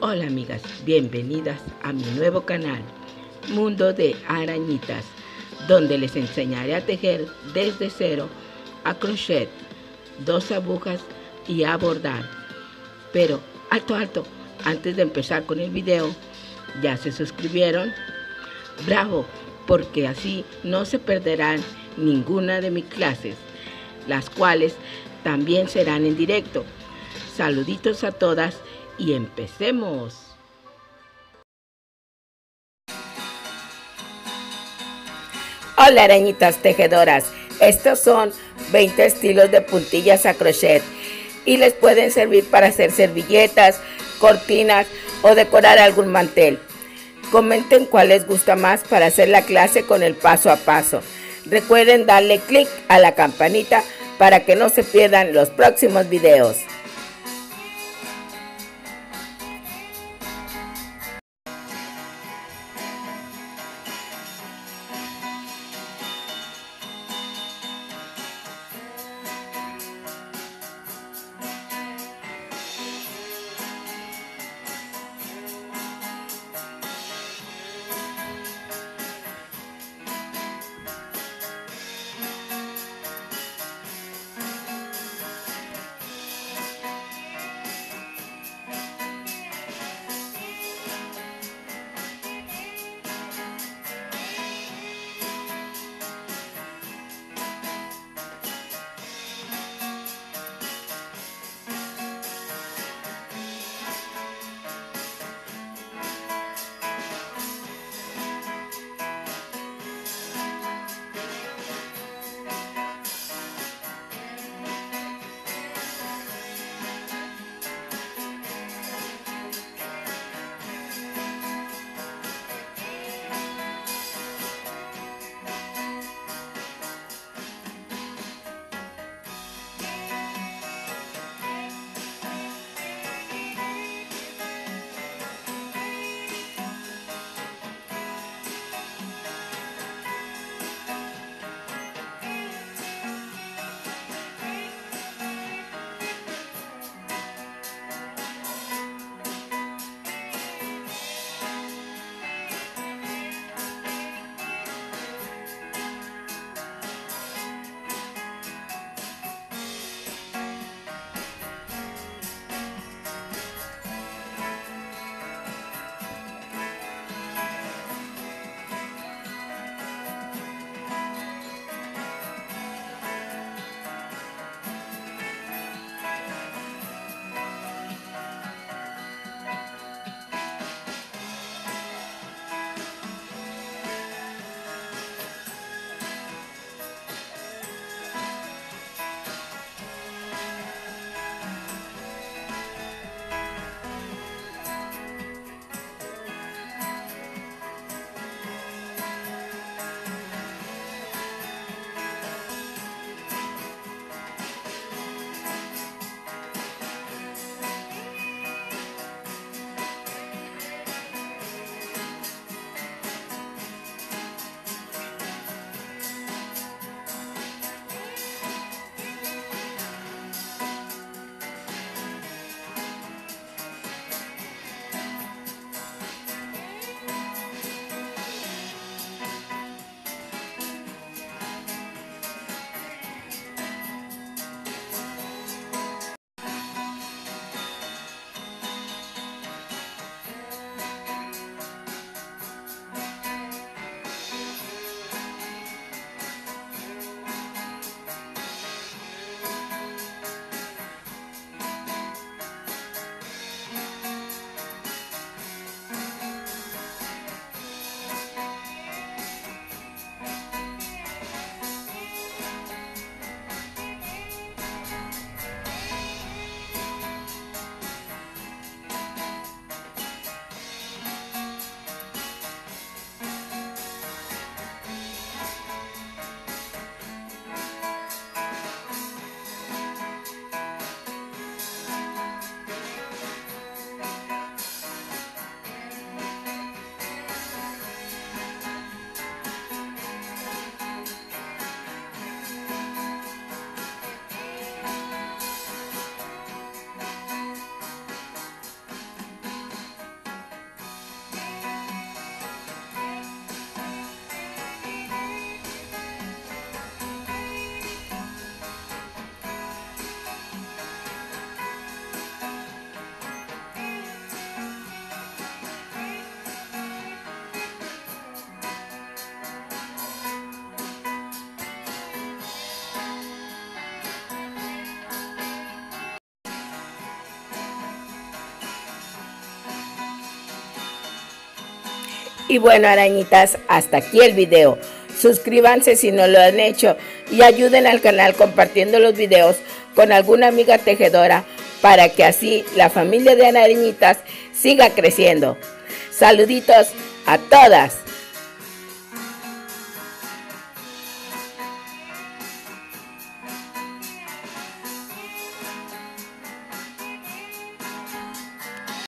Hola amigas, bienvenidas a mi nuevo canal, Mundo de Arañitas, donde les enseñaré a tejer desde cero a crochet, 2 agujas y a bordar. Pero alto, antes de empezar con el video, ¿ya se suscribieron? ¡Bravo! Porque así no se perderán ninguna de mis clases, las cuales también serán en directo. Saluditos a todas y empecemos. Hola arañitas tejedoras, estos son 20 estilos de puntillas a crochet y les pueden servir para hacer servilletas, cortinas o decorar algún mantel. Comenten cuál les gusta más para hacer la clase con el paso a paso. Recuerden darle clic a la campanita para que no se pierdan los próximos videos. Y bueno, arañitas, hasta aquí el video. Suscríbanse si no lo han hecho y ayuden al canal compartiendo los videos con alguna amiga tejedora para que así la familia de arañitas siga creciendo. Saluditos a todas.